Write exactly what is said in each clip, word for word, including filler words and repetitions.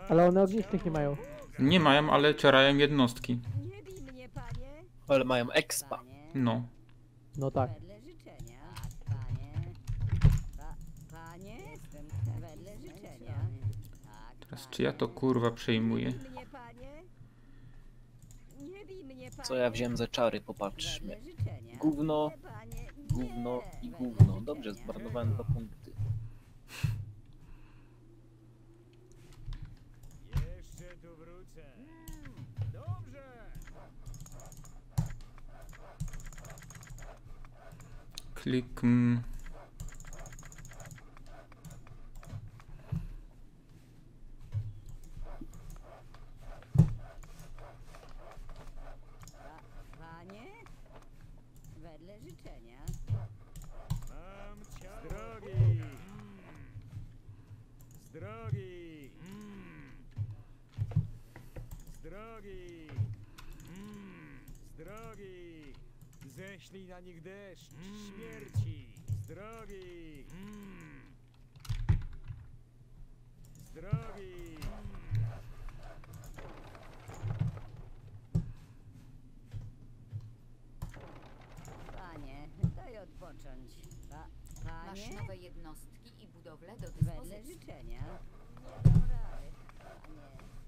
Ale one ognistych nie mają. Nie mają, ale cierają jednostki. Nie bij mnie, panie. Ale mają expa. No. No tak. Wedle życzenia. Tak, panie. Pa, panie? Jestem wedle życzenia. Tak, Teraz czy ja to kurwa przejmuję? nie bij mnie, panie. Nie bij mnie, panie. Co ja wziąłem za czary, popatrzmy. Wedle życzenia. Gówno, Nie, panie, nie. gówno i Wedle gówno. Dobrze, życzenia. zmarnowałem dwa punkty. Jeszcze tu wrócę. Dobrze. Klik. Mm. Pa, panie? Wedle życzenia. Mam ciało. Z drogi. Z drogi. Z drogi. Z drogi. Ześlij na nich deszcz śmierci. Z drogi. Z drogi. Panie, daj odpocząć. Pa, Masz panie? nowe jednostki i budowle do Wedle dyspozycji. życzenia. Nie dam rady. Panie.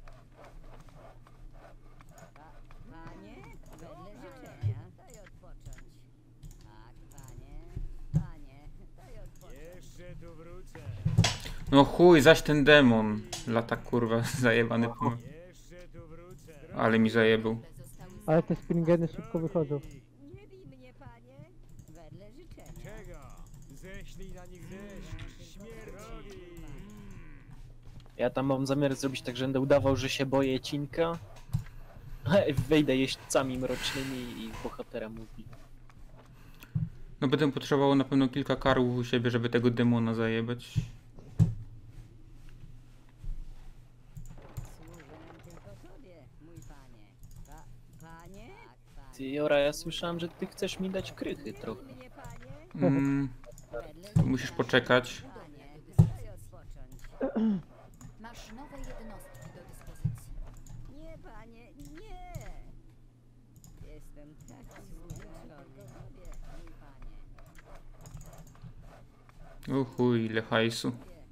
Pa, panie? Wedle życzenia. Daj odpocząć. Tak, panie. Panie, daj odpocząć. Jeszcze tu wrócę. No chuj, zaś ten demon. Lata kurwa zajebany po... Jeszcze tu wrócę. Ale mi zajebał. Budowle zostały Ale te springeny szybko wychodzą. Nie bij mnie, panie. Wedle życzenia. Czego? Ześlij na nich deszcz śmierci. Ja tam mam zamiar zrobić tak, że będę udawał, że się boję cinka. Wejdę jeźdźcami mrocznymi i bohatera mówi. No będę potrzebował na pewno kilka karłów u siebie, żeby tego demona zajebać. Służę tylko tobie, mój panie. Pa, panie? Tak, panie. Ty, Jora, ja słyszałem, że ty chcesz mi dać krychy trochę. Mnie, panie. Mm, Wedle to musisz poczekać. Panie, daj odpocząć. Masz nowe jednostki do dyspozycji. Nie, panie, nie. Jestem taki zmęczony. Tobie, mój panie. O chuj, ile hajsu.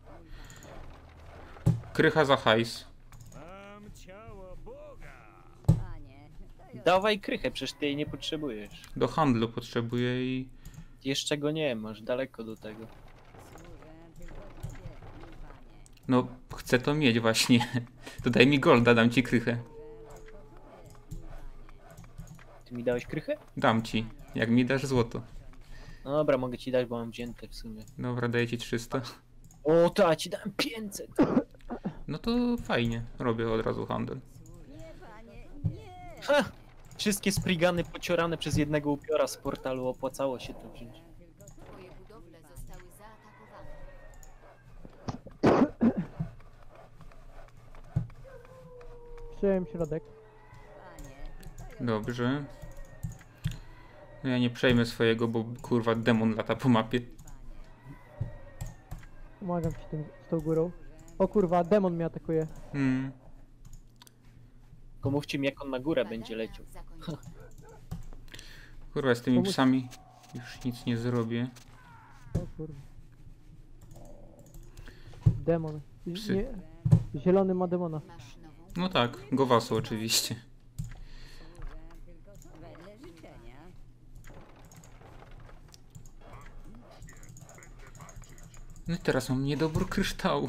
Krycha za hajs. Mam ciało Boga. Panie, daj Dawaj krychę, przecież ty jej nie potrzebujesz. Do handlu potrzebuję i... Jeszcze go nie masz, daleko do tego. Służę tylko tobie, mój panie. No, chcę to mieć właśnie. To daj mi golda, dam ci krychę. Ty mi dałeś krychę? Dam ci. Jak mi dasz złoto. No dobra, mogę ci dać, bo mam wzięte w sumie. Dobra, daję ci trzysta. O, to ja ci dałem pięćset! No to fajnie. Robię od razu handel. Nie, panie, nie. Ha! Wszystkie sprigany pociorane przez jednego upiora z portalu, opłacało się to wziąć. Twoje budowle zostały zaatakowane. Przyjąłem środek. Panie, daj Dobrze. No ja nie przejmę swojego, bo kurwa demon lata po mapie. Pomagam ci tym, z tą górą. O kurwa, demon mnie atakuje. Hmm. Tylko mówcie mi, jak on na górę będzie Badania leciał. zakończone. Kurwa, z tymi Pomóż- psami już nic nie zrobię. O kurwa. Demon. Psy. Nie. Zielony ma demona. Masz nową No tak, Gowasu oczywiście. tylko to wedle życzenia. No i teraz mam niedobór kryształu.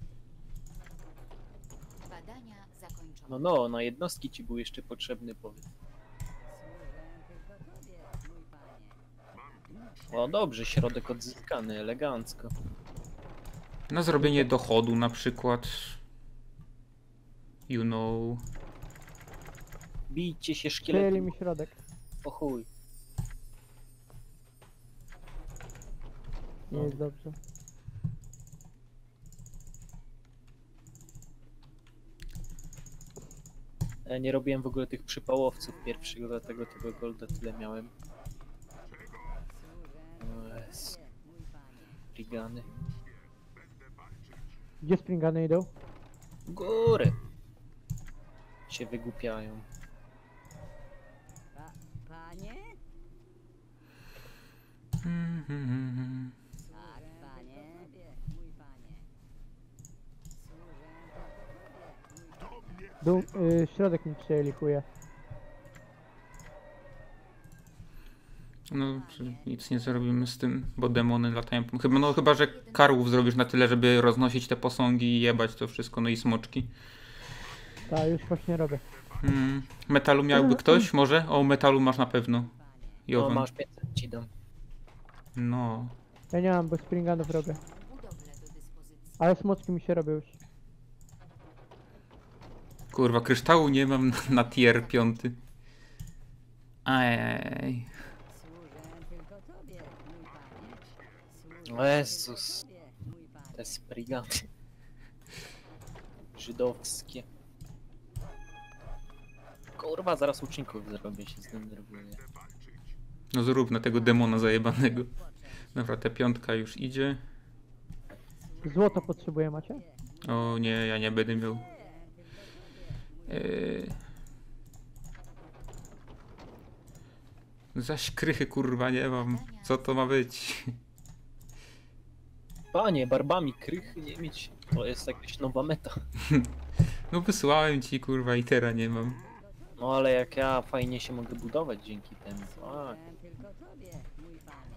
badania zakończone. No no, na jednostki ci był jeszcze potrzebny, powiedz. Służę tylko tobie, mój panie. O dobrze, środek odzyskany, elegancko. Na zrobienie dochodu na przykład. You know. Bijcie się Przejęli szkielety, mi środek. o chuj. Nie jest dobrze. Ja nie robiłem w ogóle tych przypałowców pierwszego, dlatego tego golda tyle miałem. O Jezu, Mój panie. Rigany. Gdzie springany idą? Góry. Się wygłupiają. Pa, panie? Mhm. Tak, panie. Mój panie. Służę tylko tobie, mój panie. Dół, y, środek mi przejęli chuje. No, że nic nie zrobimy z tym, bo demony latają. po- Chyba, no chyba, że karłów zrobisz na tyle, żeby roznosić te posągi i jebać to wszystko, no i smoczki. Tak, już właśnie robię. Mm. Metalu miałby ktoś? Może? O, metalu masz na pewno. No Jowan. masz pięćset, ci dam. No. Ja nie mam, bo springanów robię. Budowlę do dyspozycji. Ale smoczki mi się robią już. Kurwa, kryształu nie mam na, na tier piąty. Ajajaj. Służę tylko tobie, mój panie. Służę O Jezus. tylko tobie, mój panie. Te sprigaty. Żydowskie. Kurwa, zaraz uczniów zrobię, się zdenerwuję. No zrób na tego demona zajebanego. Dobra, ta piątka już idzie. Złoto potrzebuję, macie? O nie, ja nie będę miał. Yy... Zaś krychy kurwa nie mam. Co to ma być? Panie, barbami krychy nie mieć. To jest jakaś nowa meta. No wysłałem ci kurwa i teraz nie mam. No ale jak ja fajnie się mogę budować dzięki temu. Tak. Służę tylko tobie, mój panie.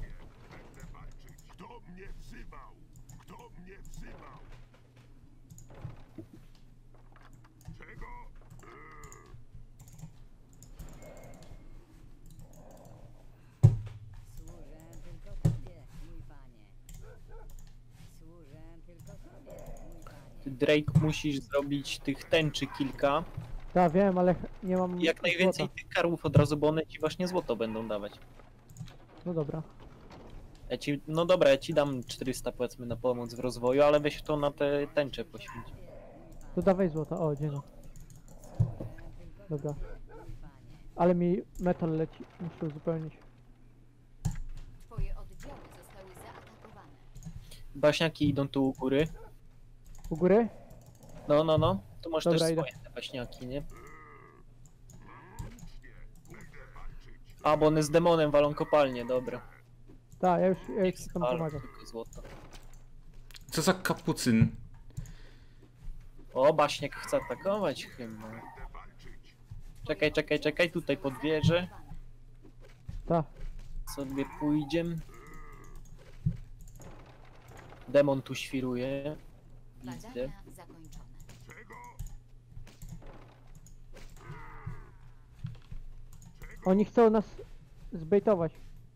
Służę tylko tobie, mój panie. Służę tylko tobie, mój panie. Ty, Drake, musisz zrobić tych tęczy kilka. Tak, wiem, ale ch- nie mam Jak najwięcej złota. tych karłów od razu, bo one ci właśnie złoto będą dawać. No dobra. Ja ci, no dobra, ja ci dam czterysta powiedzmy na pomoc w rozwoju, ale weź to na te tęcze poświęć. To dawaj złoto, o dzień. Dobra. Ale mi metal leci, muszę uzupełnić. Twoje oddziały zostały zaatakowane. Baśniaki idą tu u góry. U góry? No, no, no. Tu masz Dobra, też idę. swoje te baśniaki, nie? A, bo one z demonem walą kopalnię, dobra. Tak, ja już, ja już Niech ci tam spalą pomagam. tylko złoto. Co za kapucyn? O, baśniak chce atakować chyba. Czekaj, czekaj, czekaj, tutaj pod wieżę Tak, sobie pójdziemy. Demon tu świruje. Widzę. Badania zakończone. oni chcą nas zbejtować.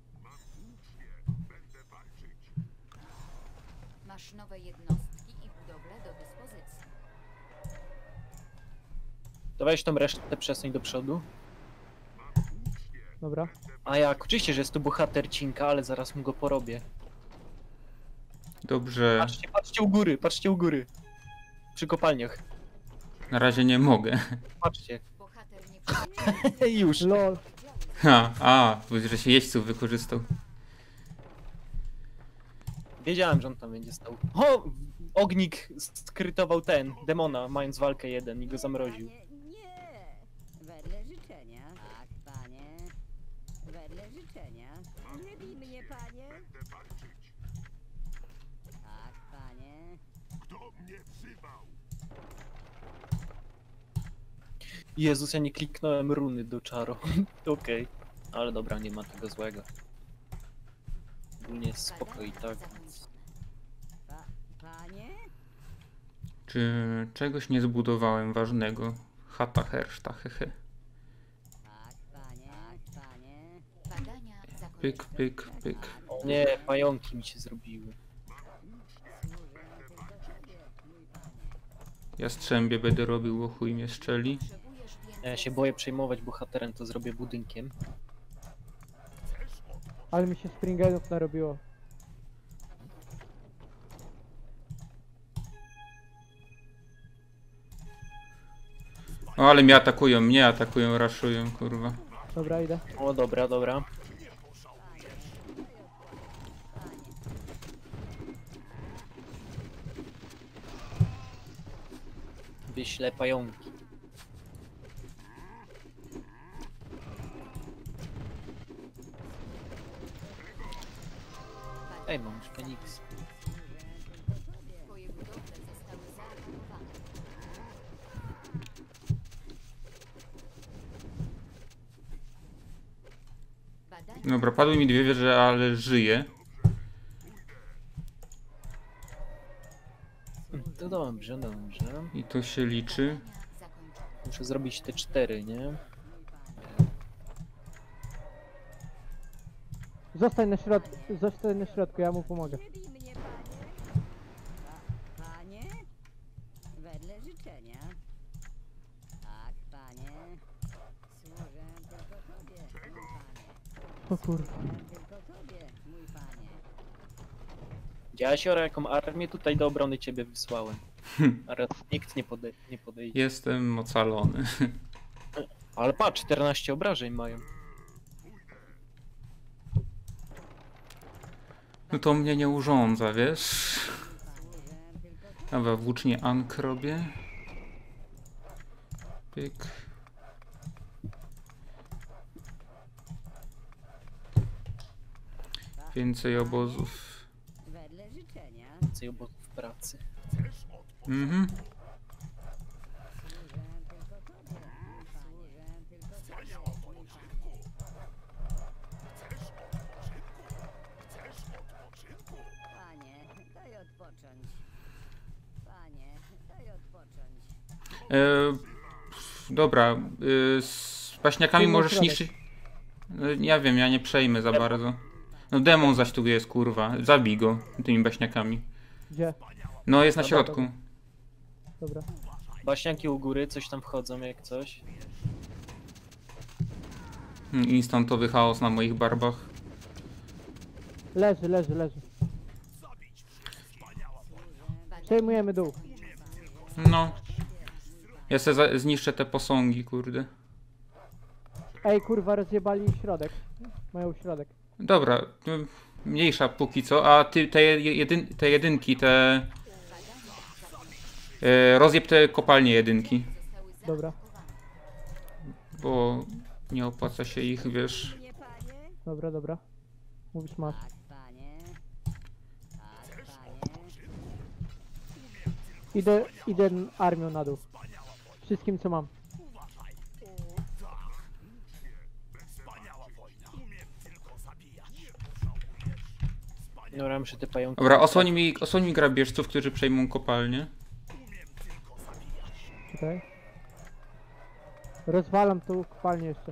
Masz nowe jednostki i budowlę do dyspozycji. To weź tą resztę przesuń do przodu. Dobra. A jak, oczywiście, że jest tu bohater Cinka, ale zaraz mu go porobię. Dobrze. Patrzcie, patrzcie u góry, patrzcie u góry. Przy kopalniach. Na razie nie mogę. Patrzcie. Bohater nie Już. Lol. Ha, a, bo że się jeźdźców wykorzystał. Wiedziałem, że on tam będzie stał. O! Ognik skrytował ten, demona, mając walkę jeden i go zamroził. Panie, nie! Wedle życzenia. Tak, panie. Wedle życzenia. Nie bij mnie, panie. Tak, panie. Jezus, ja nie kliknąłem runy do czaro. Okej. Ale dobra, nie ma tego złego. Ogólnie jest spoko i tak. Więc... Pa, panie? Czy czegoś nie zbudowałem ważnego? Chata herszta, hehe. Tak, panie. Tak, panie. Badania zakończone. Pyk, pyk, pyk. O nie, pająki mi się zrobiły. Jastrzębie będę robił, bo chuj mnie strzeli. Potrzebujesz więcej. Ja się boję przejmować bohaterem, to zrobię budynkiem. Ale mi się springerów narobiło. O, ale mnie atakują, mnie atakują, raszują, kurwa. Dobra, idę. O, dobra, dobra. wyślę pająki. Ej, mam już Feniks. Twoje budowle zostały zaatakowane. Badania Dobra, padły mi dwie wieże, ale żyję. To dobrze, dobrze. I to się liczy. zakończone. Muszę zrobić te cztery, nie? Zostań na środku, zostań na środku, ja mu pomogę. Nie bij mnie, panie. Pa, panie? Wedle życzenia. Tak, panie. Służę tylko tobie, mój panie. O kurwa. Służę tylko tobie, mój panie. Dziasiora, jaką armię tutaj do obrony ciebie wysłałem. Ale nikt nie, pode nie podejdzie. Jestem ocalony. Ale patrz, czternaście obrażeń mają. No to mnie nie urządza, wiesz? Służę tylko tobie. Dobra, włócznie Ank robię. Pyk. Więcej obozów. Wedle życzenia. Więcej obozów pracy. Mhm. Służę tylko tobie, mój panie. Służę tylko tobie, mój panie. Panie, daj odpocząć. Panie, daj odpocząć. E, dobra, e, z paśniakami Przyjmuj możesz środek. niszczyć. E, ja wiem, ja nie przejmę za bardzo. No demon zaś tu jest, kurwa. Zabij go tymi baśniakami. Gdzie? No jest na Dobra, środku. Dobra. Baśniaki u góry, coś tam wchodzą jak coś. Mm, Instantowy chaos na moich barbach. Leży, leży, leży. Przejmujemy dół. No. Ja se za- zniszczę te posągi, kurde. Ej, kurwa, rozjebali środek. Mają środek. Dobra, no, mniejsza póki co, a ty te, jedyn, te jedynki, te... E, rozjeb te kopalnie jedynki, Dobra, bo nie opłaca się ich, wiesz... Mnie, panie? dobra, dobra. Mówisz masz. Tak, panie. Tak, panie. Idę, idę armią na dół. Wszystkim co mam. Dobra, muszę te pająki... Dobra, osłoń mi, osłoń mi grabieżców, którzy przejmą kopalnię. Czekaj. Rozwalam tą kopalnię jeszcze.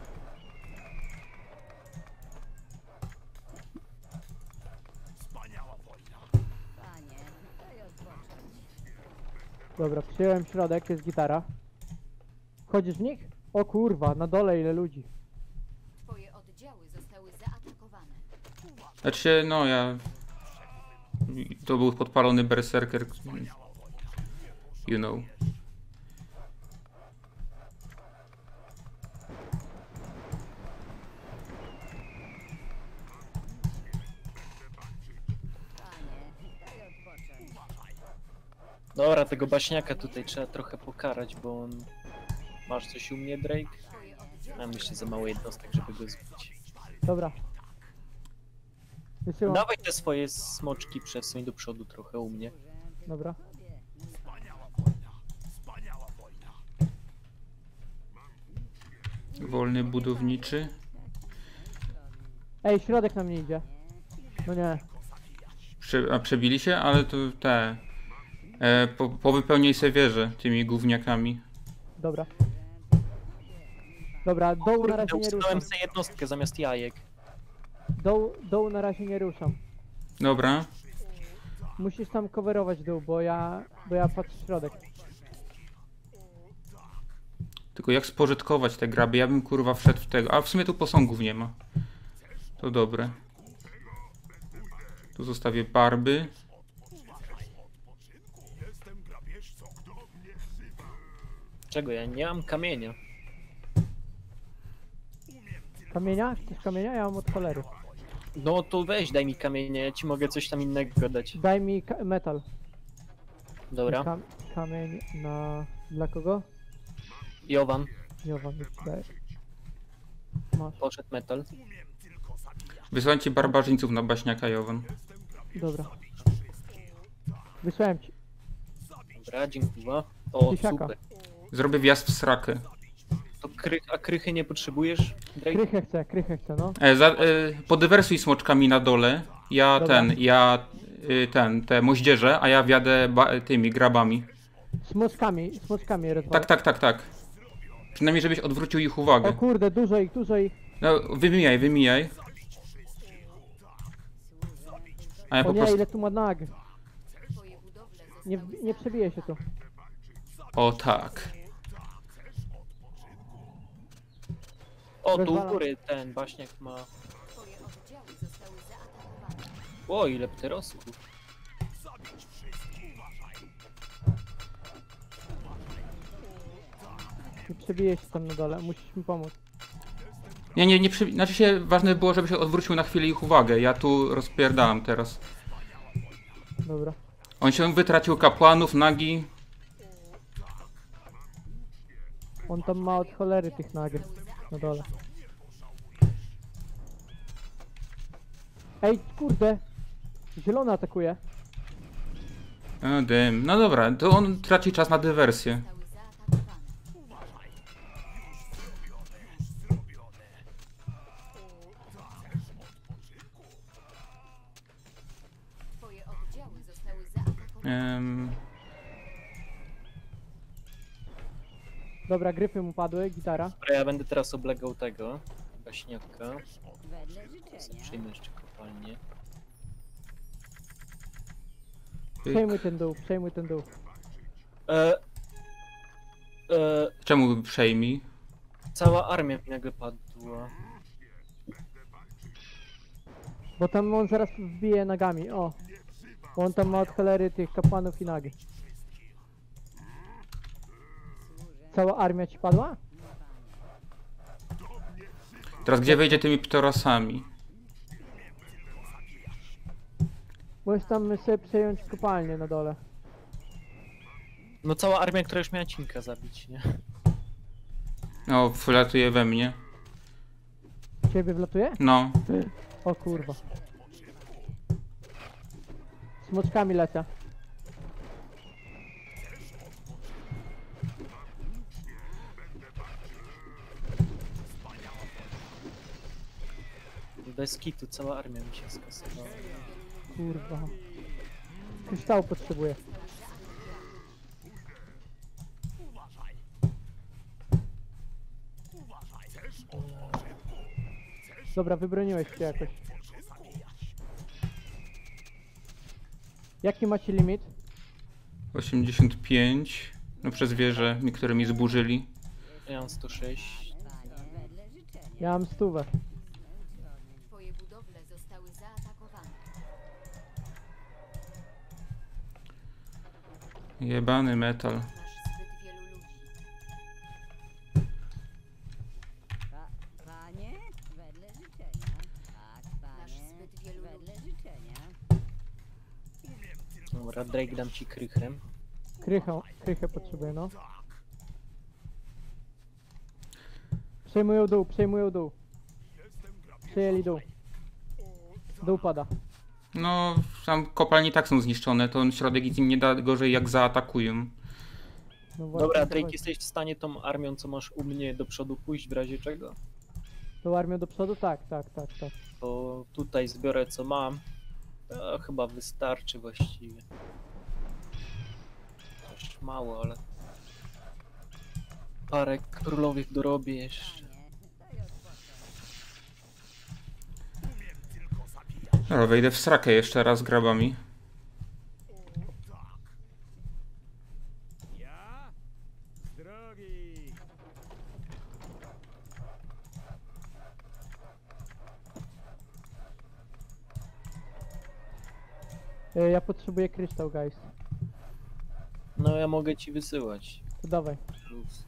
Panie, daj odpocząć. Dobra, przyjąłem środek, jest gitara. Wchodzisz w nich? O kurwa, na dole ile ludzi. Twoje oddziały zostały zaatakowane. Znaczy, no ja... To był podpalony berserker. You know. Panie, daj odpocząć. Dobra, tego baśniaka tutaj trzeba trochę pokarać, bo on... Masz coś u mnie, Drake? Twoje oddziały Mam jeszcze za mało jednostek, żeby go zbić. Dobra. Wysyłam. Dawaj te swoje smoczki, przesuń do przodu trochę u mnie. Dobra. Wolny budowniczy. Ej, środek na mnie idzie. No nie. Prze, a przebili się, ale to te... E, po, powypełnij se wieże tymi gówniakami. Dobra. Dobra, dołu na razie nie ruszam. Ustałem sobie jednostkę zamiast jajek. Dołu, dołu na razie nie ruszam. Dobra. Musisz tam coverować dół, bo ja, bo ja patrzę w środek. Tylko jak spożytkować te graby? Ja bym kurwa wszedł w tego. A w sumie tu posągów nie ma. To dobre. Tu zostawię barby. Czego ja nie mam kamienia? Kamienia? Chcesz kamienia? Ja mam od cholery. No to weź, daj mi kamienie, ja ci mogę coś tam innego dać. Daj mi ka- metal. Dobra. Kam- kamień na... Dla kogo? Jowan, Jowa mi daje. Masz. poszedł metal. Wysłałem ci barbarzyńców na baśniaka Jowan. Dobra. Wysłałem ci. Dobra, dziękuję. O, Tysiaka. super. Zrobię wjazd w srakę. To kry, a krychy nie potrzebujesz, Drake? Krychę chcę, krychę chcę, no. E, za, e, podywersuj smoczkami na dole. Ja Dobra. ten, ja y, ten, te moździerze, a ja wjadę ba, tymi grabami. Smoczkami, smoczkami rozwalę. Tak, tak, tak, tak. Przynajmniej żebyś odwrócił ich O uwagę. kurde, dużo ich, dużo ich. No, wymijaj, wymijaj. A ja O po nie, prostu... ile tu ma nag. Twoje budowle zostały Nie, nie przebije się tu. O tak. O, tu u Rozwalam. góry ten baśniak ma... Twoje oddziały zostały zaatakowane. O, ile pterosków. Nie przebije się tam na dole, musisz mi pomóc. Nie, nie, nie przy... Znaczy się, ważne było, żeby się odwrócił na chwilę ich uwagę. Ja tu rozpierdalam teraz. Dobra. On się wytracił kapłanów, nagi. On tam ma od cholery tych nag na dole. Ej, kurde! Zielony atakuje. O, dym. No dobra, to on traci czas na dywersję. Zostały zaatakowane. Twoje oddziały zostały zaatakowane. Em, Dobra, gryfy mu padły, gitara. Dobra, ja będę teraz oblegał tego baśniaka. Wedle życzenia. Przyjmę jeszcze kopalnię. pyk. Przejmuj ten dół, przejmuj ten dół. E, e, Czemu przejmij? cała armia mi nagle padła. Bo tam on zaraz wbije nagami, o. Bo on tam ma od cholery tych kapłanów i nagi. Cała armia ci padła? Teraz gdzie wejdzie tymi ptorosami? Możesz tam sobie przejąć kopalnię na dole. No cała armia, która już miała cinka zabić, nie? O, wlatuje we mnie. Ciebie wlatuje? No. O kurwa. Smoczkami lecę. Bez kitu cała armia mi się skasowała. Kurwa. Kryształu potrzebuję. Dobra, wybroniłeś się jakoś. Jaki macie limit? osiemdziesiąt pięć. No przez wieże niektóre mi zburzyli. Ja mam sto sześć. Panie, wedle życzenia. Ja mam stówę. Twoje budowle zostały zaatakowane. Jebany metal. Masz zbyt wielu ludzi. Pa, panie, wedle życzenia. Tak, Masz panie, zbyt wielu wedle życzenia. Dobra, Drake dam ci krychrem. Krychę, krychę potrzebuję, no. Przejmują dół, przejmują dół. Przejęli dół. Dół pada. No, tam kopalnie i tak są zniszczone, to on środek nic im nie da gorzej jak zaatakują. No właśnie, Dobra, to Drake, chodzi. jesteś w stanie tą armią, co masz u mnie, do przodu pójść w razie czego? Tą armią do przodu? Tak, tak, tak, tak. To tutaj zbiorę co mam. To chyba wystarczy właściwie. Też mało, ale... Parę królowych dorobię jeszcze. Dobra, wejdę w srakę jeszcze raz grabami. Ja? Z drogi! E, Ja potrzebuję kryształ, guys. No ja mogę ci wysyłać. To dawaj. Plus.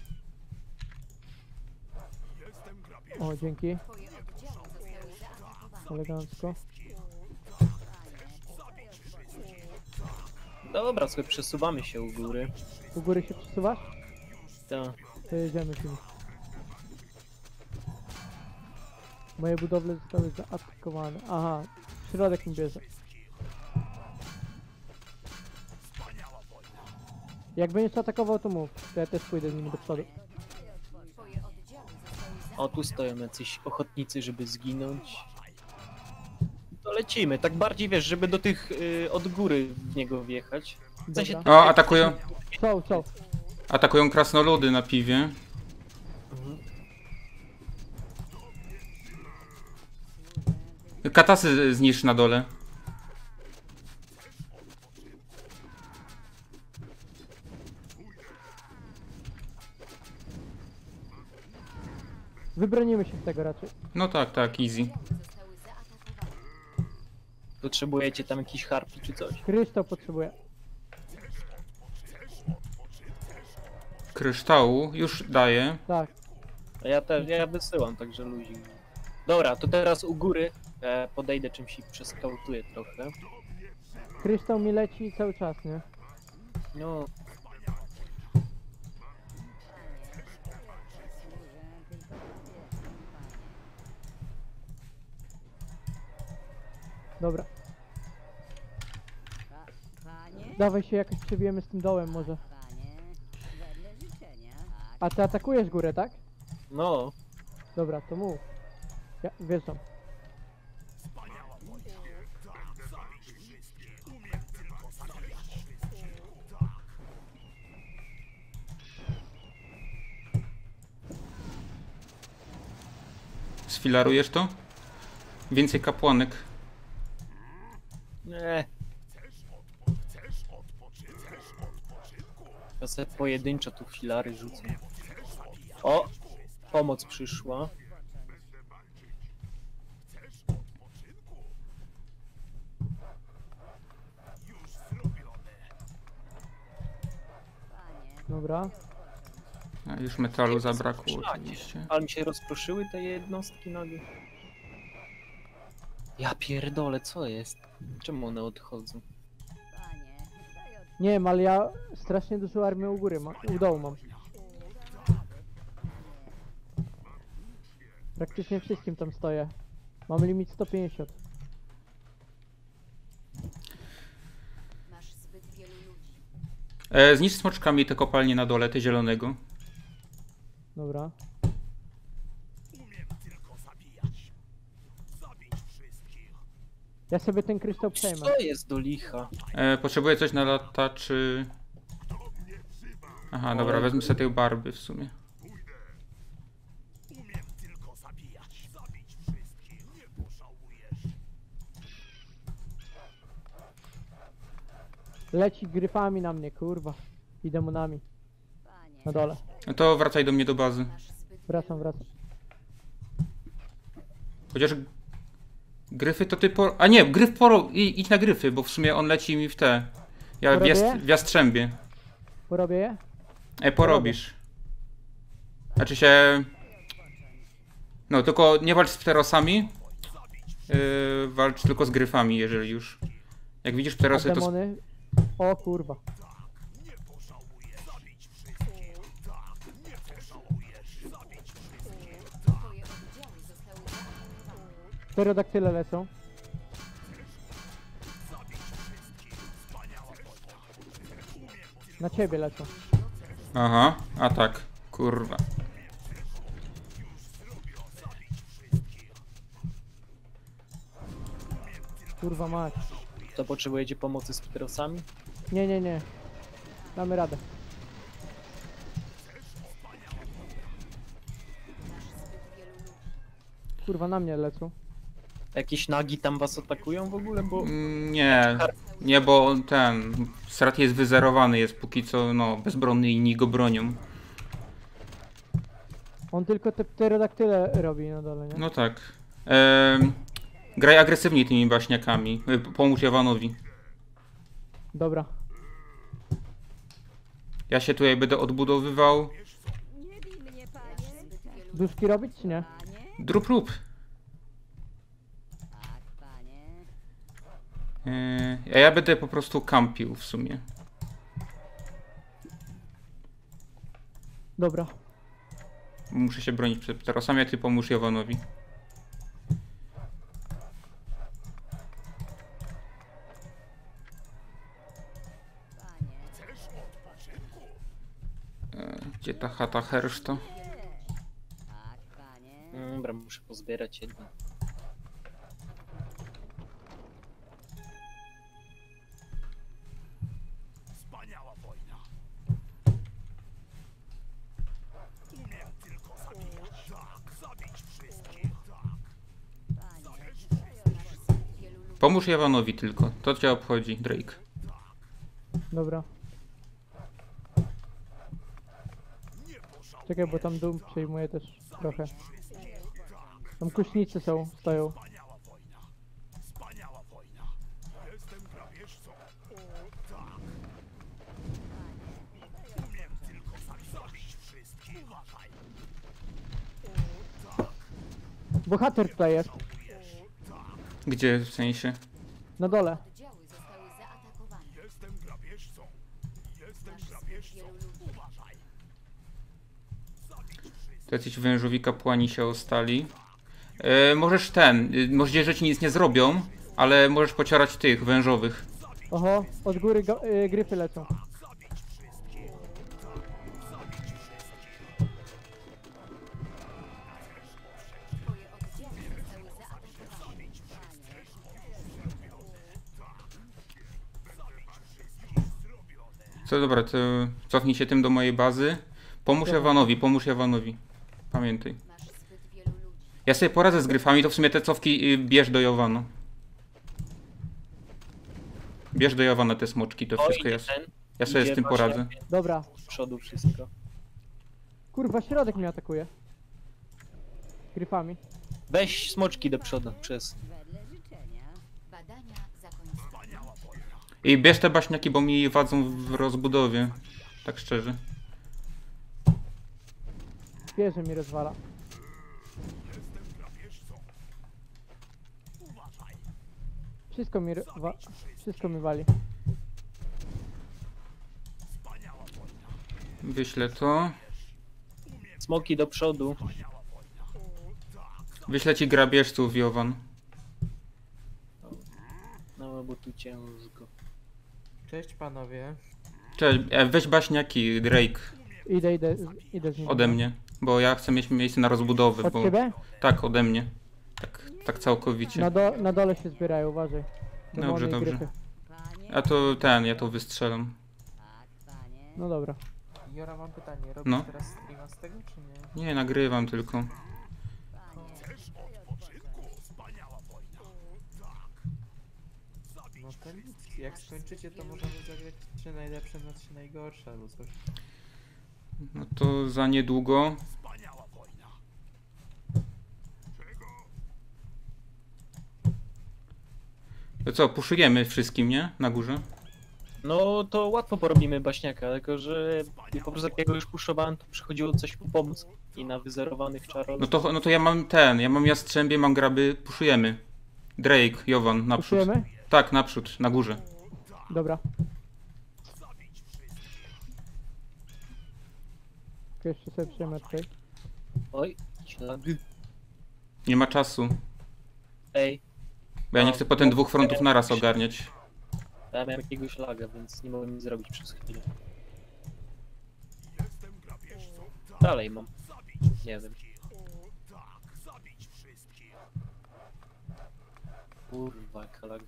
O, dzięki. Twoje oddziały zostały zaatakowane. Elegancko. Dobra, sobie przesuwamy się u góry. U góry się przesuwasz? To To jedziemy tym. Moje budowle zostały zaatakowane. Aha, środek mi bierze. Jak będziesz atakował, to mów. To ja też pójdę z nimi do przodu. Twoje oddziały zostały o, tu stoją jacyś ochotnicy, żeby zginąć. To lecimy, tak bardziej wiesz, żeby do tych y, od góry w niego wjechać. W sensie, Dobra. O, atakują, Co, co? atakują krasnoludy na piwie. Mhm. Katasy zniszcz na dole. Wybronimy się z tego raczej. No tak, tak, easy. zostały zaatakowane. Potrzebujecie tam jakiś harpi czy coś? Kryształ potrzebuje. Kryształu już daję. Tak. A ja też, ja wysyłam, także luzik. Dobra, to teraz u góry e, podejdę czymś i przeskautuję trochę. Kryształ mi leci cały czas, nie? No, Dobra. Pa, panie, Dawaj się jakoś przebijemy z tym dołem może. panie, wedle życzenia. Tak, A ty atakujesz górę, tak? no. Dobra, to mów. Ja wjeżdżam. Sfilarujesz to? Więcej kapłanek. Nie. Ja sobie pojedynczo tu filary rzucę. O! Pomoc przyszła. panie, Dobra. A już metalu zabrakło oczywiście. Ale mi się rozproszyły te jednostki nagle. Ja pierdolę, co jest? Czemu one odchodzą? panie, daj od... Nie wiem, ale ja strasznie dużo armię u góry mam. U dołu mam. Praktycznie wszystkim tam stoję. Mam limit sto pięćdziesiąt. Masz zbyt wielu ludzi. E, zniszcz smoczkami te kopalnie na dole, te zielonego. Dobra. Ja sobie ten kryształ przejmę. Co jest do licha? E, potrzebuję coś na lataczy. Aha, dobra, wezmę sobie tej barby w sumie. Leci gryfami na mnie, kurwa. I demonami. Panie, Na dole. No to wracaj do mnie do bazy. Masz zbyt Wracam, wracam. Chociaż gryfy to ty po... A nie, gryf poro... I, idź na gryfy, bo w sumie on leci mi w te... Ja w, Porobię? jast... w jastrzębie. Porobię je? E, porobisz. Znaczy się... No, tylko nie walcz z pterosami. Yy, walcz tylko z gryfami, jeżeli już. Jak widzisz A pterosy, to... demony? O kurwa. Twoje oddziały zostały zaatakowane. Pterodaktyle lecą. Na ciebie lecą. Aha, a tak. Kurwa. Kurwa mać. To potrzebujecie pomocy z pterosami? Nie, nie, nie. Damy radę. Masz zbyt wielu ludzi. Kurwa na mnie lecą. Jakieś nagi tam was atakują w ogóle? Bo Mm, Nie, nie, bo ten... Strat jest wyzerowany, jest póki co, no, bezbronny i inni go bronią. On tylko te pterodaktyle robi na dole, nie? No tak. Ehm, graj agresywnie tymi baśniakami. Y, Pomóż Jawanowi. Dobra. Ja się tutaj będę odbudowywał. nie bij mnie, panie, Zbyt wielu Duszki robić czy nie? panie, Drup rób. tak, panie, Yy, a ja będę po prostu kampił w sumie. Dobra. Muszę się bronić przed Pterosami, a ty pomóż Jowanowi. Panie, Yy, gdzie ta chata herszta? tak, panie. Dobra, muszę pozbierać jedno. Wspaniała wojna. Umiem tylko zabijać. Tak, zabić wszystkich. Tak. Panie, Wielu ludzi Pomóż Jowanowi tylko, to cię obchodzi, Drake. Dobra. Czekaj, bo tam dół przejmuje też trochę. Tam kuśnicy są, stoją. Wspaniała wojna. Wspaniała wojna. Jestem grabieżcą. Tak. Umiem tylko zabić wszystkich. Uważaj. Bohater tutaj jest, Gdzie w sensie? na dole. oddziały zostały zaatakowane. Jestem grabieżcą. Jestem grabieżcą. Uważaj. To jacyś wężowi kapłani się ostali. Yy, możesz ten, yy, możliwe, że ci nic nie zrobią, ale możesz pocierać tych wężowych. Oho, od góry go, y, gryfy lecą. Twoje oddziały zostały zaatakowane. Co dobra, to cofnij się tym do mojej bazy. Pomóż Dobra. Jowanowi, pomóż Jowanowi. Pamiętaj. Masz zbyt wielu ludzi. Ja sobie poradzę z gryfami, to w sumie te cofki yy, bierz do Jowanu. Bierz do Jowana te smoczki, to O, wszystko idzie jest. ten. Ja sobie Idzie z tym właśnie poradzę. Dobra. Z przodu wszystko. Kurwa, środek mnie atakuje. Gryfami. Weź smoczki do przodu, przez. wedle życzenia. Badania zakończone. I bierz te baśniaki, bo mi wadzą w rozbudowie. Tak szczerze. Wieże mi rozwala. Wszystko mi, ro- wa- wszystko mi wali. Wyślę to. Smoki do przodu. Wyślę ci grabieżców, Jowan. No bo tu ciężko. Cześć panowie. Cześć, e, weź baśniaki, Drake, Idę, idę, idę z nim. ode mnie. Bo ja chcę mieć miejsce na rozbudowę, Od bo... ciebie? Tak, ode mnie. Tak, tak całkowicie. Na, do, na dole się zbierają, uważaj. Demony Dobrze, i dobrze. gryfy. Panie, A to ten, ja to wystrzelam. tak, panie. No dobra. Jora, mam pytanie, robisz No. teraz streama z tego, czy nie? Nie, nagrywam tylko. Panie, Wspaniała wojna. No to nic, jak skończycie, to możemy zagrać trzy najlepsze na trzy najgorsze albo coś. No to za niedługo. Wspaniała wojna. To co, puszujemy wszystkim, nie? Na górze? No to łatwo porobimy baśniaka, tylko że po prostu jak ja go już puszowałem, to przychodziło coś po pomoc. I na wyzerowanych czarolach. No to, no to ja mam ten, ja mam jastrzębie, mam graby, puszujemy. Drake, Jowan, naprzód. Puszujemy? Tak, naprzód, na górze. Dobra. Tylko jeszcze sobie przyjmę tutaj. Oj, ślag. Nie ma czasu. Ej, Bo ja nie chcę potem dwóch frontów naraz ogarniać. ja miałem jakiegoś laga, więc nie mogłem nic zrobić przez chwilę. Dalej mam. Nie wiem. Kurwa, jaka lag.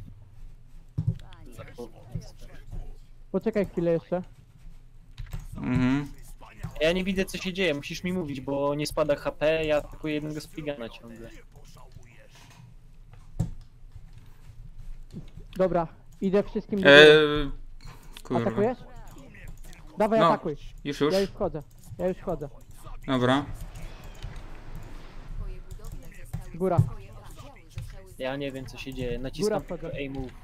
Poczekaj chwilę jeszcze. Mhm. Ja nie widzę co się dzieje, musisz mi mówić, bo nie spada H P, ja atakuję jednego spigana ciągle. Dobra, idę wszystkim do góry. Eee, kurwa. Atakujesz? Dawaj, No. atakuj. Już, już? Ja już wchodzę. Ja już wchodzę. Dobra. Twoje budowle zostały Góra. Twoje oddziały zostały Ja nie wiem co się dzieje, naciskam Góra wchodzę. tylko A move.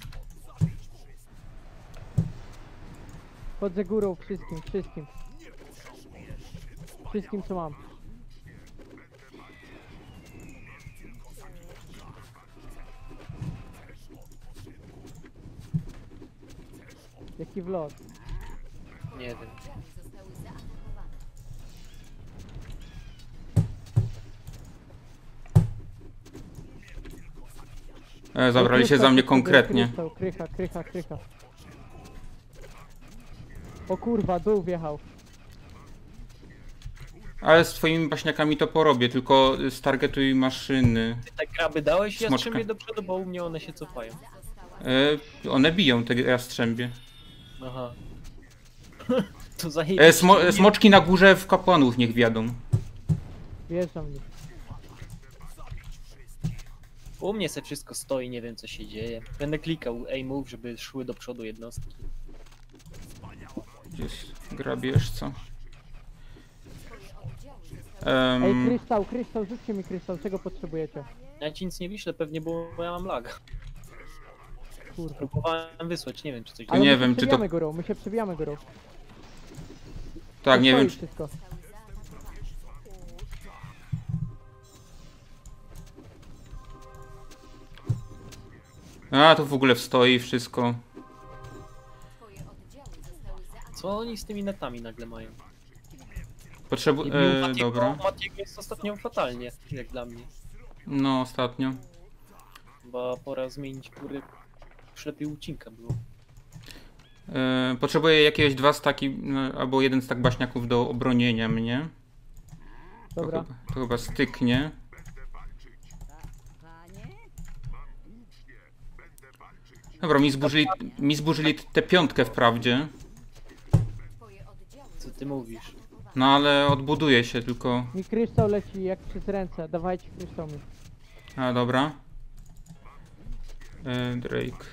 Wchodzę górą wszystkim, wszystkim. Wszystkim co mam. Jaki vlog? Nie wiem. Oddziały zostały zaatakowane. E, zabrali się za mnie konkretnie. Krystał, krycha, krycha, krycha. O kurwa, dół wjechał. Ale z twoimi baśniakami to porobię, tylko stargetuj maszyny. Ty te kraby dałeś Smoczka. jastrzębie do przodu, bo u mnie one się cofają. E, one biją te jastrzębie. Aha. To E, zajebiście. smo e, smoczki na górze w kapłanów niech wjadą. Wjeżdżam w nich. U mnie se wszystko stoi, nie wiem co się dzieje. Będę klikał A move, żeby szły do przodu jednostki. Gdzie jest grabież, co? Ej, Um, krystał, krystał, rzućcie mi krystał, czego potrzebujecie? Ja ci nic nie wyślę pewnie, bo ja mam lag. Kurwa. Próbowałem wysłać, nie wiem czy coś To Ale nie my się wiem, czy to- przebijamy górą, my się przebijamy górą. tak, To nie stoi wiem, czy... wszystko. A, to w ogóle wstoi wszystko. Twoje oddziały zostały zaatakowane. Co oni z tymi netami nagle mają? Potrzebu... I u E, Matiego, dobra. Matiego jest ostatnio fatalnie, jak dla mnie. No, ostatnio. Chyba pora zmienić kury. Już lepiej ucinka było. E, potrzebuję jakiegoś dwa staki, no, albo jeden stak baśniaków do obronienia mnie. To Dobra. chyba, to chyba styknie. Panie? Dobra, mi zburzyli, mi zburzyli tę piątkę wprawdzie. Twoje oddziały Co ty mówisz? No ale odbuduje się tylko. Mi krystał leci jak przez ręce, dawajcie krystał mi. A, dobra. E, Drake.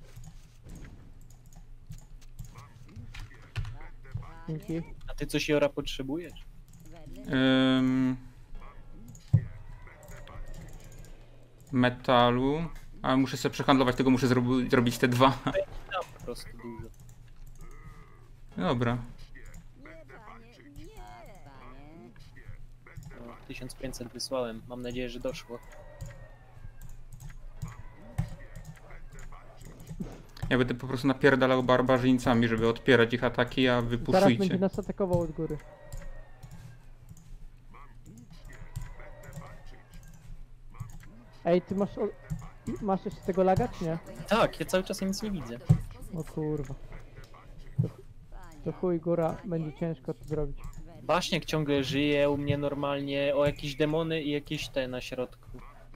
Dzięki. A ty coś Jora potrzebujesz? Ym, metalu. A muszę sobie przehandlować, tego muszę zrobi zrobić te dwa. Tam po prostu dużo. Dobra. Nie, panie, nie. Panie? No, tysiąc pięćset wysłałem, mam nadzieję, że doszło. Ja będę po prostu napierdalał barbarzyńcami, żeby odpierać ich ataki, a wy Zaraz będzie puszujcie. nas atakował od góry. Ej, ty masz... O... Masz jeszcze tego laga, czy nie? Tak, ja cały czas nic nie widzę. O kurwa. To, to chuj, góra, będzie ciężko to zrobić. Baśniak ciągle żyje u mnie normalnie, o jakieś demony i jakieś te na środku.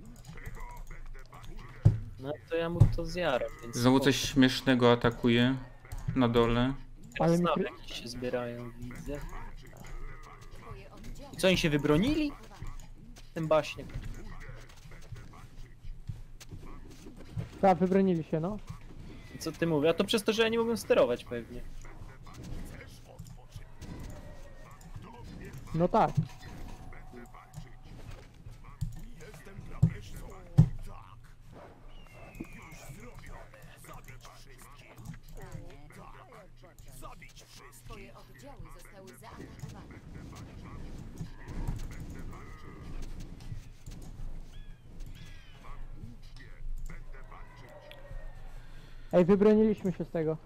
No to ja mu to zjaram, więc... Znowu coś śmiesznego atakuje na dole. Ale mi Znam, kry- jakieś się zbierają, widzę. Twoje oddziały I co, oni się wybronili? Ten baśniak. Tak, wybronili się, no. Co ty mówisz? A to przez to, że ja nie mogłem sterować pewnie. No tak. Twoje oddziały zostały zaatakowane. Ej, wybroniliśmy się z tego.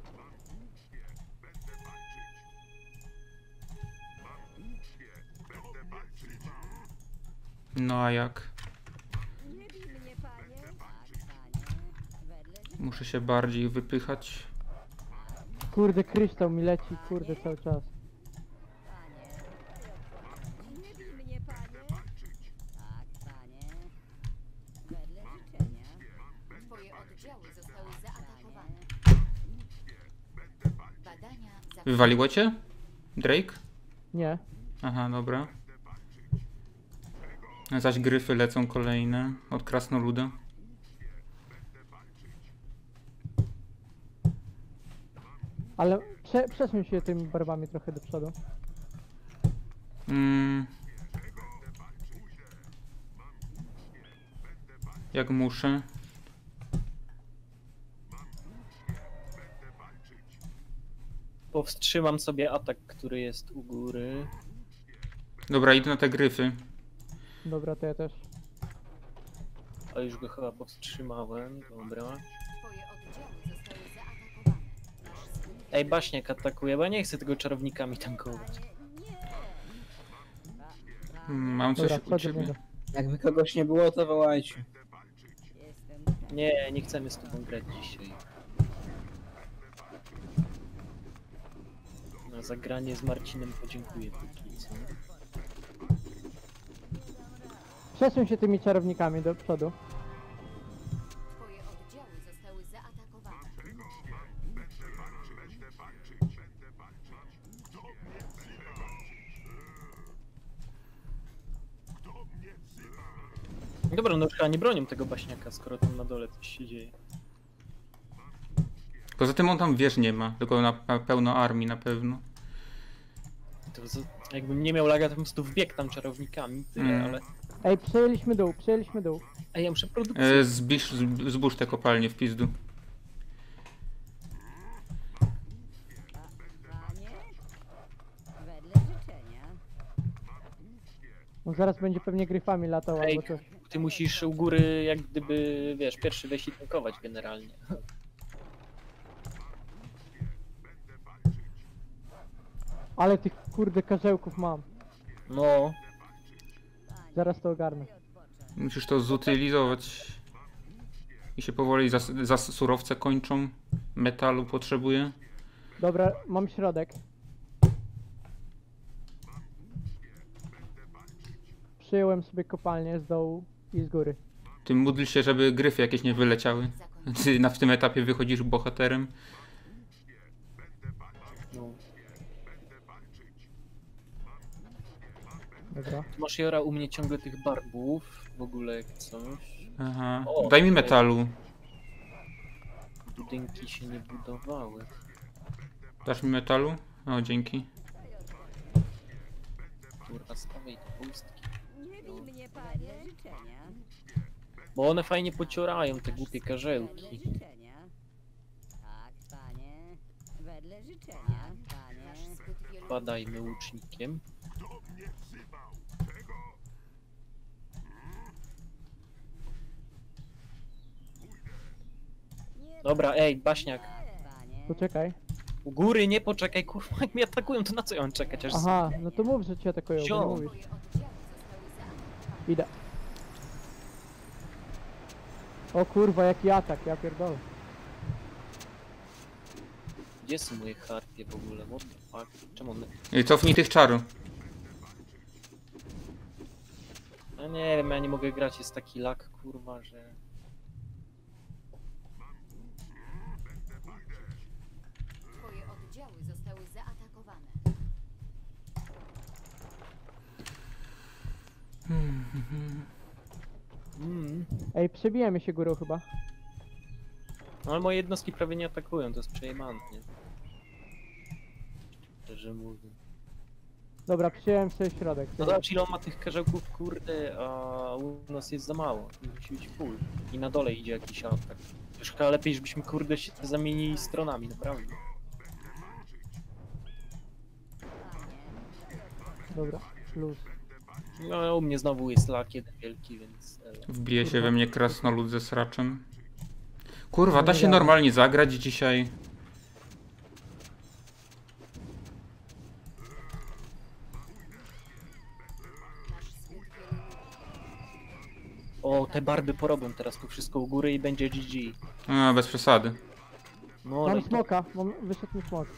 No a jak? Nie bij mnie, panie. Tak, panie. Wedle Muszę się bardziej wypychać. Kurde, kryształ mi leci, kurde, cały czas. panie. Nie bij mnie, panie. Tak, panie. Wedle życzenia. Twoje oddziały zostały zaatakowane. Badania za... Wywaliło cię? Drake? Nie. Aha, dobra. Zaś gryfy lecą kolejne od krasnoluda. Ale prze, przesuń się tymi barbami trochę do przodu. Mm. Jak muszę. Powstrzymam sobie atak, który jest u góry. Dobra, idę na te gryfy. Dobra, to ja też. A już go chyba powstrzymałem, dobra. Twoje oddziały zostały zaatakowane. Nasz zbyt Ej, Baśniak atakuje, bo ja nie chcę tego czarownikami tankować. Hmm, Mam coś Dobra, u wchodzę w ciebie. niego. Jakby kogoś nie było, to wołajcie. Jestem Nie, nie chcemy z tobą grać dzisiaj. Na zagranie z Marcinem podziękuję póki co. Przesuń się tymi czarownikami do przodu. Twoje oddziały zostały zaatakowane. Dobra, no już chyba nie bronią tego Baśniaka, skoro tam na dole coś się dzieje. Poza tym on tam wież nie ma, tylko na, na pełno armii na pewno. To z- jakbym nie miał laga, to bym po prostu wbiegł tam czarownikami, tyle, Mm. ale... Ej, przejęliśmy dół, przejęliśmy dół. Ej, ja muszę produkcję. E, zbisz, zb- zbóż te kopalnie w pizdu. panie. Wedle życzenia. On zaraz będzie pewnie gryfami latał Ej, albo coś. ty musisz u góry jak gdyby, wiesz, pierwszy wejść i tankować generalnie. Ale tych kurde karzełków mam. No, Zaraz to ogarnę. Musisz to zutylizować. I się powoli zas, zas surowce kończą. Metalu potrzebuję. Dobra, mam środek. Przyjąłem sobie kopalnię z dołu i z góry. Ty módl się, żeby gryfy jakieś nie wyleciały. Ty na w tym etapie wychodzisz bohaterem. no. Dobra. Masz Jora u mnie ciągle tych barbów, w ogóle jak coś. Aha. O, Daj mi okej. metalu. Budynki się nie budowały. Dasz mi metalu? O, dzięki. Kurwa, stawiaj te pustki. Nie bij mnie, panie. Wedle życzenia. Bo one fajnie pociorają, te głupie Wedle karzełki. życzenia. Tak, panie. Wedle życzenia, panie. Masz zbyt wielu Badajmy łucznikiem. Nie Dobra, ej, Baśniak. panie. Poczekaj. U góry nie poczekaj, kurwa, jak mnie atakują, to na co ja mam czekać aż... Aha, no to mów, że cię atakują, bo nie Ziom. mówisz. Twoje oddziały zostały zaatakowane. Idę. O kurwa, jaki atak, ja pierdolę. Gdzie są moje harpie w ogóle? What the fuck? Czemu one... I cofnij tych czarów. Ja nie wiem, ja nie mogę grać, jest taki lag, kurwa, że... Twoje oddziały zostały zaatakowane. Mm. Ej, przebijemy się górą chyba. No ale moje jednostki prawie nie atakują, to jest przejebane, nie? Szczerze mówiąc. Dobra, przyjąłem sobie środek. No zobacz ile on ma tych karzełków, kurde, a u nas jest za mało. Musi być full. I na dole idzie jakiś atak. Już chyba lepiej, żebyśmy kurde się zamienili stronami, naprawdę. Dobra, plus. No u mnie znowu jest lak jeden wielki, więc... elo. Wbije się we mnie krasnolud ze sraczem. Kurwa, da Nie się wiadomo. normalnie zagrać dzisiaj. Masz zbyt wielu O, te barby porobią teraz tu wszystko u góry i będzie G G. A, bez przesady. No ale Mam to... smoka, mam, wyszedł mi smok.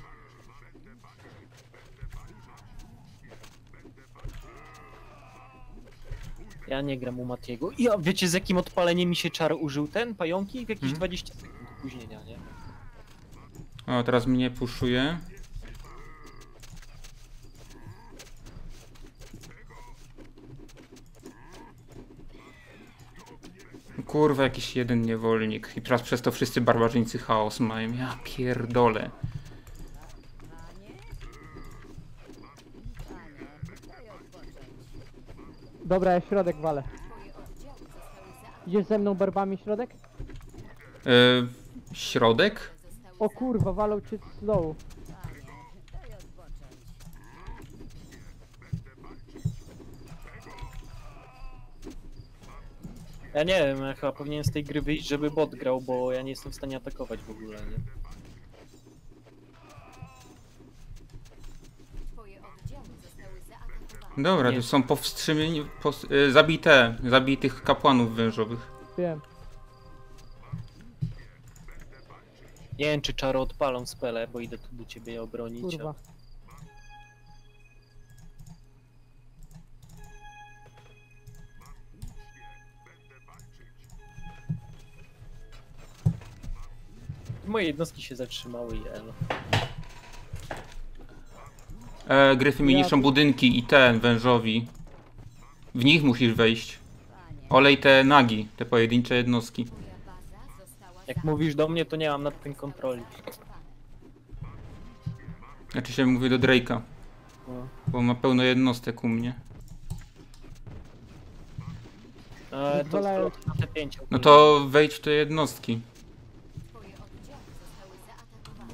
Ja nie gram u Matiego. Ja, wiecie z jakim odpaleniem mi się czar użył ten? Pająki? W jakieś Mhm. dwadzieścia sekund opóźnienia, nie? O, teraz mnie puszuje. Kurwa, jakiś jeden niewolnik. I teraz przez to wszyscy barbarzyńcy chaos mają. Ja pierdolę. Panie? Panie, daj odpocząć. Dobra, ja środek walę. Twoje oddziały zostały zaatakowane. Idziesz ze mną barbami środek? E, środek? Zostały O kurwa, walą cię z dołu. Panie, daj odpocząć. Ja nie wiem, ja chyba powinien z tej gry wyjść, żeby bot grał, bo ja nie jestem w stanie atakować w ogóle, nie? Dobra, Nie. to są powstrzymani... Pos, y, zabite, zabitych kapłanów wężowych. Wiem. Nie wiem, czy czaro odpalą spele, bo idę tu do ciebie je obronić. Kurwa. a Moje jednostki się zatrzymały i elo. E, gryfy mi Ja- niszczą budynki i ten, wężowi. W nich musisz wejść. Panie, Olej te nagi, te pojedyncze jednostki. Twoja baza została Jak mówisz do mnie, to nie mam nad tym kontroli. zaatakowana. Znaczy się mówię do Drake'a, No. bo ma pełno jednostek u mnie. E, to Pozwalają- zwrot na te pięć. No to wejdź w te jednostki. Twoje oddziały zostały zaatakowane.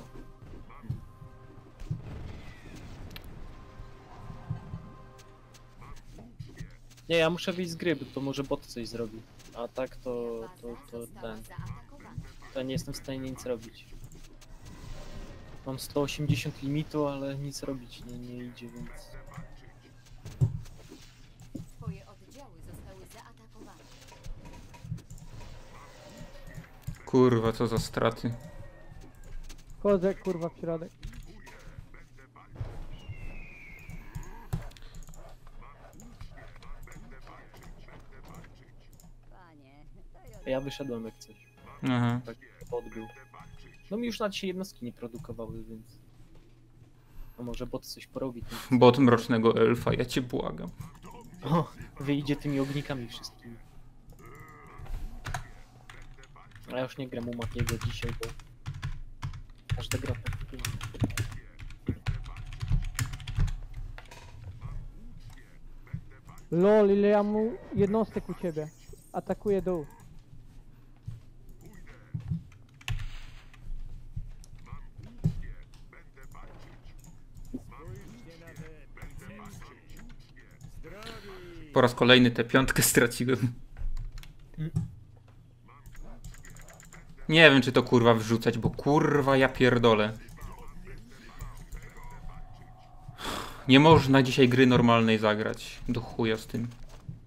Nie, ja muszę wyjść z gry, bo to może bot coś zrobi. A tak to, to, to Baza ten. została zaatakowana. To nie jestem w stanie nic robić. Mam sto osiemdziesiąt limitu, ale nic robić nie, nie idzie, więc... Twoje oddziały zostały zaatakowane. Kurwa, co za straty. Chodzę kurwa w środek. panie, daj od... Ja wyszedłem jak coś. Aha. Tak, bot był. No mi już na dzisiaj jednostki nie produkowały, więc... No może bot coś porobi. Tym... Bot mrocznego elfa, ja cię błagam. O, wyjdzie tymi ognikami wszystkimi. A ja już nie gram u Matiego dzisiaj, bo... Każda gra tak wygląda. Lol, ile ja mu jednostek u ciebie. Atakuje dół. Spójrzcie na te bicepsy. Zdrowi! Po raz kolejny tę piątkę straciłem. Nie wiem, czy to kurwa wrzucać, bo kurwa ja pierdolę. Nie można dzisiaj gry normalnej zagrać. Do chuja z tym.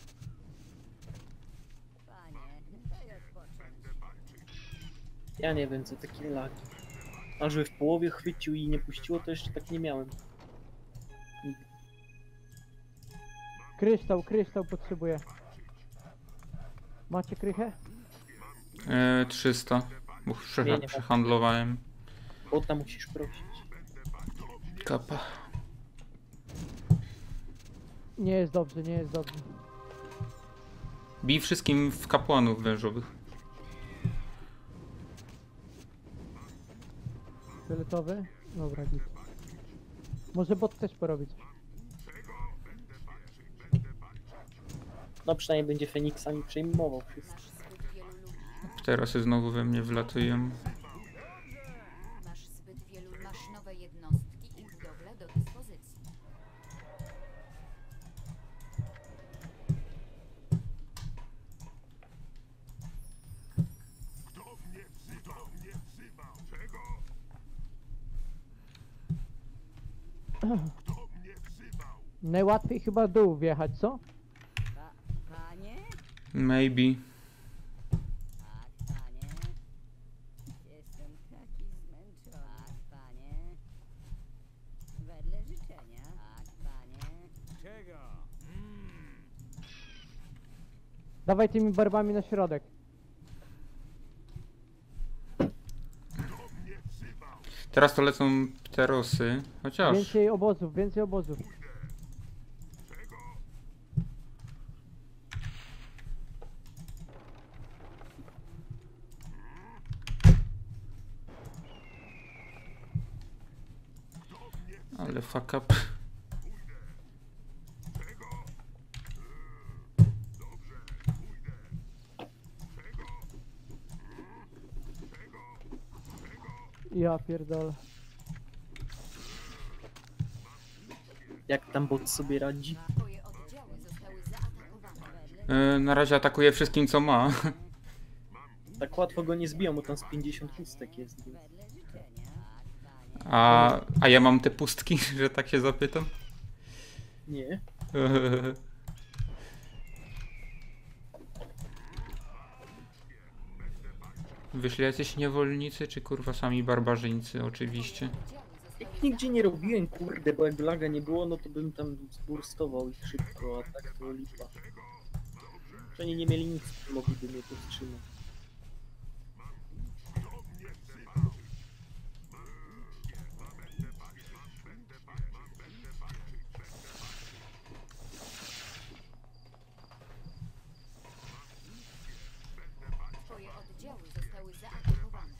Panie, daj odpocząć. Ja nie wiem, co takie lagi. A że w połowie chwycił i nie puściło, to jeszcze tak nie miałem. Kryształ, kryształ potrzebuję. Macie krychę? E, trzysta. Bo Nie, przeha- nie ma. przehandlowałem. Bota musisz prosić. Kapa. Nie jest dobrze, nie jest dobrze. Bij wszystkim w kapłanów wężowych. Fioletowy? Dobra, git. Może bot też porobić. No przynajmniej będzie Feniksami przejmował wszystko. Masz zbyt wielu ludzi. Teraz znowu we mnie wlatują. Masz zbyt wielu. Masz nowe jednostki i budowle do dyspozycji. Najłatwiej chyba dół wjechać, co? Pa, panie? Maybe. Tak, panie. Jestem taki zmęczony. Tak, panie. Wedle życzenia. Tak, panie. Czego? Dawaj tymi barbami na środek. Teraz to lecą pterosy. Chociaż. Więcej obozów, więcej obozów. Ale fuck up. Ja pierdolę. Jak tam bot sobie radzi? Twoje oddziały zostały zaatakowane. E, na razie atakuje wszystkim, co ma. Tak łatwo go nie zbiją, bo tam z pięćdziesiąt pustek jest. Więc... Wedle życzenia. Tak, panie. A, a ja mam te pustki, że tak się zapytam. Nie. Wyszli jacyś niewolnicy, czy kurwa sami barbarzyńcy oczywiście. Jak nigdzie nie robiłem, kurde, bo jakby laga nie było, no to bym tam zburstował ich szybko, a tak to lipa. Że oni nie mieli nic, mogliby mnie powstrzymać. Twoje oddziały zostały zaatakowane.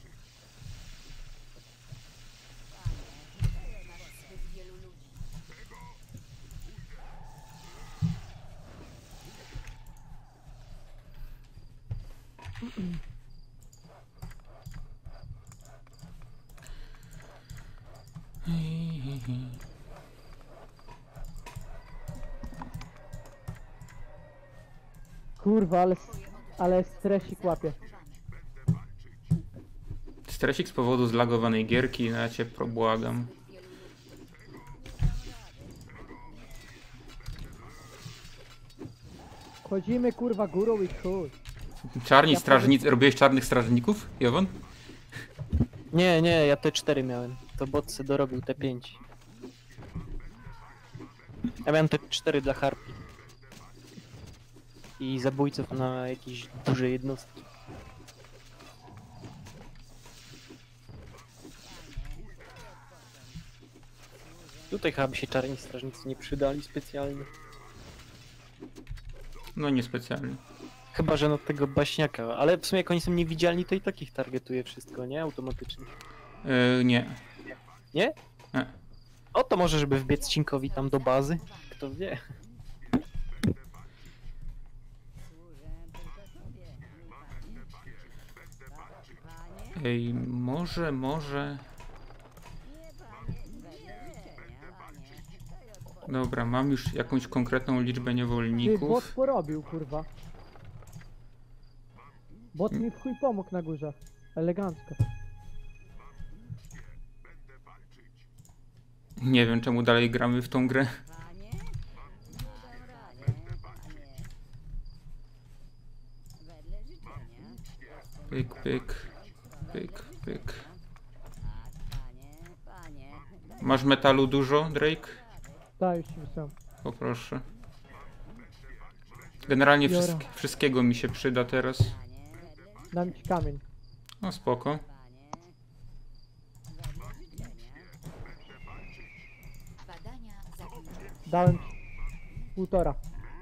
Masz zbyt wielu ludzi. Kurwa, ale, ale stresik łapie. Stresik z powodu zlagowanej gierki, no ja cię probłagam. Chodzimy kurwa górą i chuj. Czarni Ja strażnicy, robiłeś czarnych strażników, Jowan? Nie, nie, ja te cztery miałem. To bot se dorobił te pięć. Ja miałem te cztery dla harpi. I zabójców na jakieś duże jednostki. Tutaj chyba by się czarni strażnicy nie przydali specjalnie. No niespecjalnie. Chyba, że na tego baśniaka, ale w sumie jak oni są niewidzialni, to i takich targetuje wszystko, nie? Automatycznie. Yy, nie. Nie? Nie. O, to może, żeby wbiec Cinkowi tam do bazy? Kto wie? Ej, może, może... Dobra, mam już jakąś konkretną liczbę Ty, niewolników. bot porobił kurwa. Bot mi w chuj pomógł na górze. Elegancko. Nie wiem czemu dalej gramy w tą grę. Panie? Dam radę, panie. Wedle życzenia. Pyk, pyk, pyk, pyk. Tak, panie, panie. Masz metalu dużo, Drake? Tak, już ci wysłałem. Poproszę. Generalnie Jora. wszystk wszystkiego mi się przyda teraz. Panie, wedle Dam ci kamień. No spoko. panie. Wedle życzenia. Badania zakończone. Dałem ci półtora.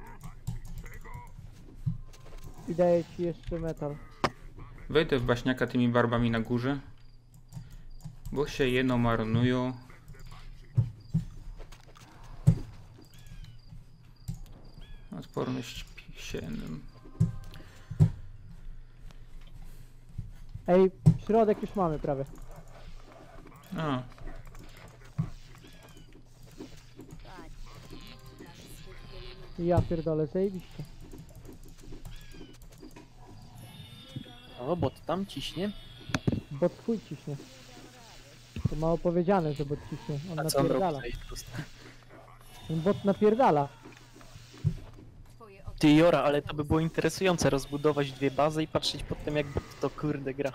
I daję ci jeszcze metal. Wejdę w baśniaka tymi barbami na górze. Bo się jeno marnują. Odporność siedem. Ej, środek już mamy prawie. A, Masz zbyt wielu ludzi. Ja pierdolę, zajebiście. O, bot tam ciśnie. Bot twój ciśnie. To mało powiedziane, że bot ciśnie. On A co on robi? napierdala. za jednostki? Ten bot napierdala. Twoje Ty oddziały Jora, ale to by było interesujące rozbudować dwie bazy i patrzeć potem jak bot to kurde gra.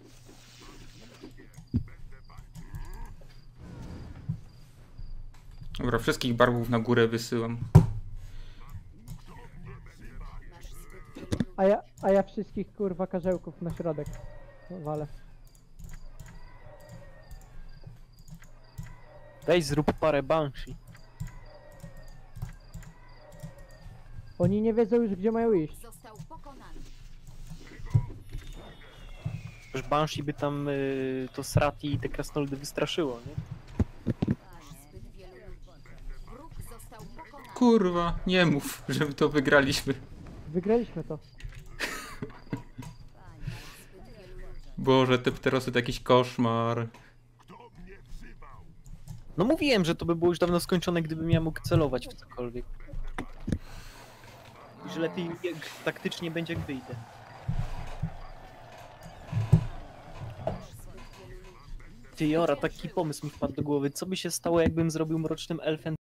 dobra, wszystkich barbów na górę wysyłam. masz zbyt wielu ludzi. A ja, a ja wszystkich kurwa karzełków na środek walę. Weź zrób parę Banshee. Oni nie wiedzą już gdzie mają iść. Został pokonany. Już Banshee by tam y, to Srati i te krasnoludy wystraszyło, nie? Masz zbyt wielu ludzi. Wróg został pokonany. Kurwa, nie mów, że to wygraliśmy. Wygraliśmy to. Zbyt wielu ludzi. Boże, te pterosy to jakiś koszmar. No mówiłem, że to by było już dawno skończone, gdybym ja mógł celować w cokolwiek. I że lepiej jak taktycznie będzie jak wyjdę. Ty Jora, taki pomysł mi wpadł do głowy. Co by się stało, jakbym zrobił mrocznym elfem